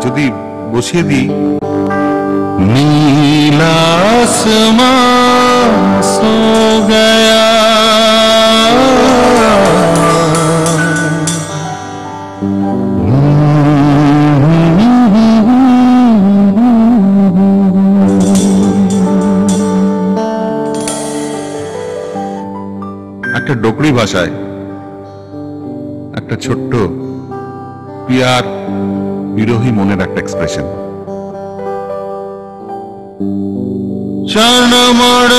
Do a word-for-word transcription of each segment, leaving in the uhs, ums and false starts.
যদি বসিয়ে দিই নীলা आसमां सो गया একটা ডোকরি ভাষায় একটা ছোট্ট পিয়ার বিরোহী মনের একটা এক্সপ্রেশন। चरण मड़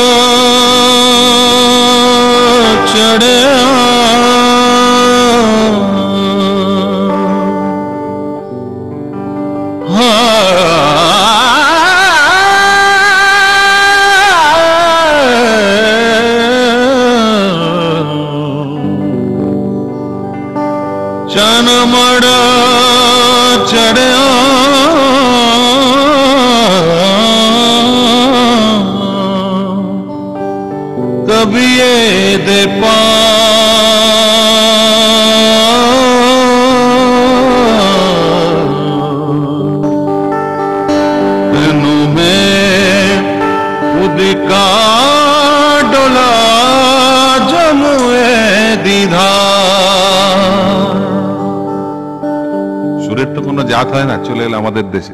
चढ़े चरण मड़ चढ़े कभी ये दे पा तेनू में खुद का डोला जमुए दीधा। সুরের তো কোনো জাত হয় না, চলে এলো আমাদের দেশে।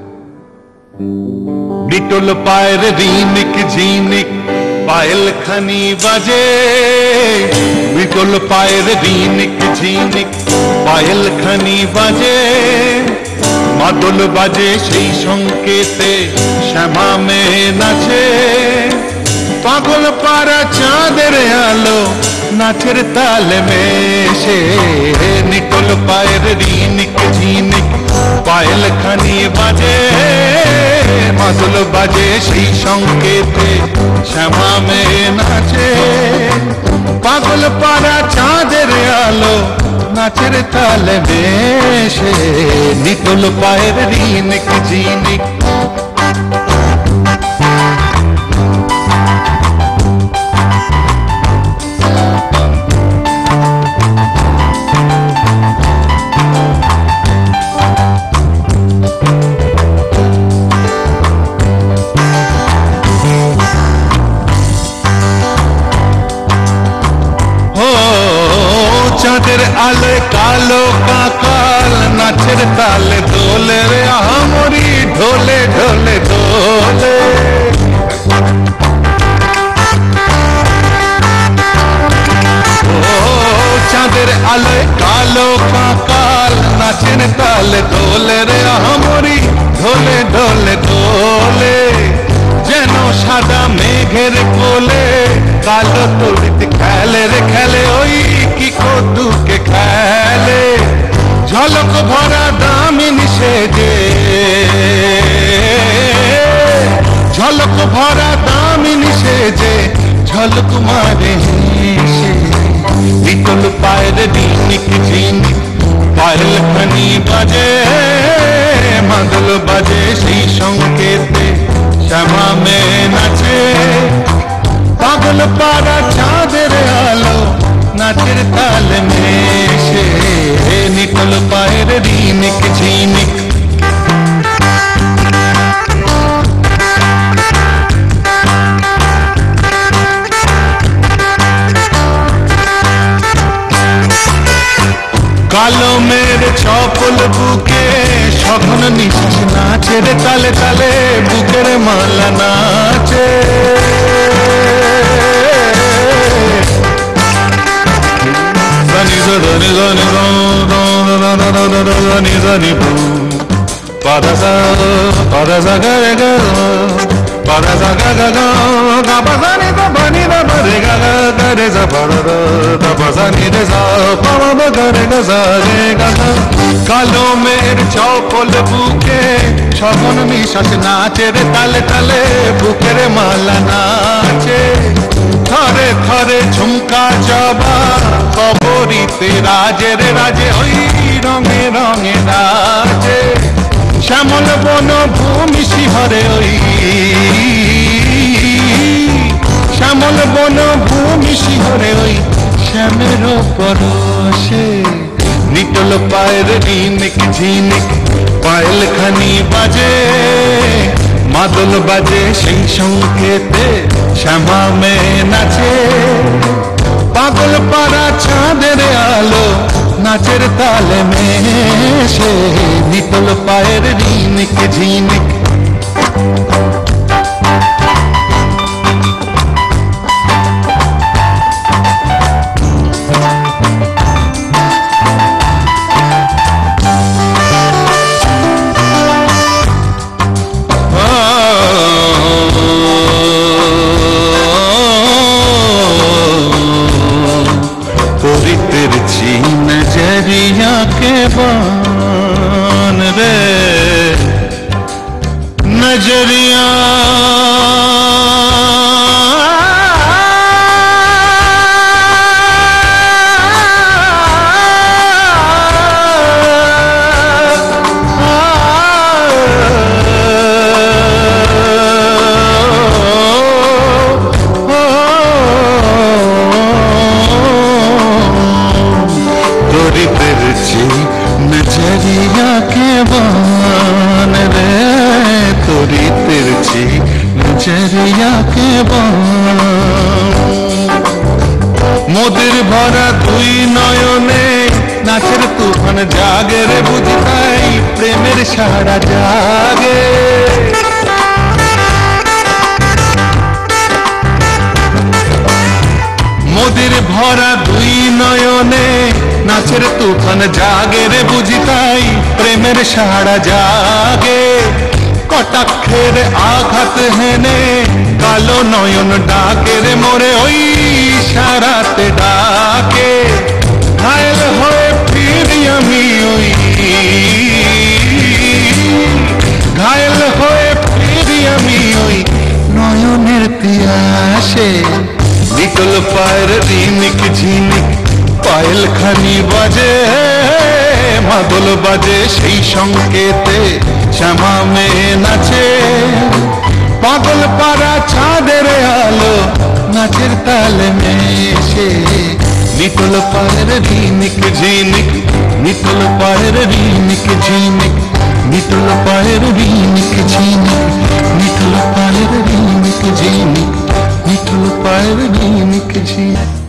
বিটল পায়ের রিনিক ঝিনিক पायल खनी बजे बिटल पायर रीनिक झिनिक पायल खनी बजे मादल बाजे সেই সংকেতে শ্যামা মেয়ে নাচে পাগল পারা চাঁদের আলো নাচের তালে মেশে নিটল পায়ের রিনিক ঝিনিক পায়েল খানি বাজে মাদল বাজে সেই সংকেতে শ্যামা মেয়ে নাচে পাগল পারা চাঁদের আলো নাচের তালে মেশে নিটল পায়ের রিনিক ঝিনিক। চাঁদের আলে কালো কাকাল নাচের তালে দোলে রে আমরি ঢোলে ঢোলে দোলে ও চাঁদের আলে কালো কাকাল নাচের তালে দোলে রে আমরি ঢোলে ঢোলে দোলে যেন সাদা মেঘের কোলে কালো তড়িৎ খেলে রে খেলে ওই কি কদুকে খেলে ঝলক ভরা দামিনী সেজে ঝলক ভরা দামিনী সেজে ঝলক মারে হেসে বিটল পায়ের রিনিক ঝিনিক পায়েল খনি বাজে মাদল বাজে সেই সংকেতে শ্যামা মেয়ে নাচে পাগল পারা চাঁদের আলো নাচের তালে মেশে নিটল পায়ের রিনিক ঝিনিক। কালো মেয়ের চপল বুকে সঘন নিঃশ্বাস নাচে রে তালে তালে বুকের মালা নাচে নি নি নি নি পাদা সা পাদা সা গা গা পাদা সা গা গা গা গা পাদা নি দা বনি দা রে গা গা রে সা পাদা দা পাদা নি রে সা পাদা দা গা রে গা সা রে গা গা। কালো মেয়ের চপল বুকে সঘন নিঃশ্বাস নাচে রে তালে তালে বুকের মালা নাচে থরে থরে ঝুমকা জবা কবরীতে রাজের রাজে ওই রঙে রঙে রাজে শ্যামল বন ভূমি শিহরে ওই শ্যামল বন ভূমি শিহরে ওই শ্যামের পরশে নিটল পায়ের রিনিক ঝিনিক পায়েল খানি বাজে মাদল বাজে সেই সংকেতে শ্যামা মেয়ে নাচে পাগল পাড়া চাঁদের আলো নাচের তালে মেশে নিটল পায়ের রিনিক ঝিনিক नजरिया के बान रे नजरिया नजरिया के बान रे तोरी तिरछी नजरिया के बान मोदिर भरा दुई नयने नाचेर तुफान जागे रे बुझी ताई प्रेमेर सारा जागे मोदिर भरा दुई नयने नाचेर तुफान जागे रे बुझी ताई प्रेमेर सारा जागे कटाक्षेर आघात हेने कालो नयन डाके रे मोरे ओई इशाराते डाके घायल हये फिरी आमी ओई घायल हये फिरी आमी ओई नयनेर पियासे निटल पाয়ের রিনিক ঝিনিক পায়েল খানি বাজে মাদল বাজে সেই সংকেতে শ্যামা মেয়ে নাচে পাগল পাড়া চাঁদের আলো নাচের তালে মেশে নিটল পায়ের রিনিক ঝিনিক নিটল পায়ের রিনিক ঝিনিক নিটল পায়ের রিনিক ঝিনিক নিটল পায়ের রিনিক ঝিনিক নিটল পায়ের রিনিক ঝিনিক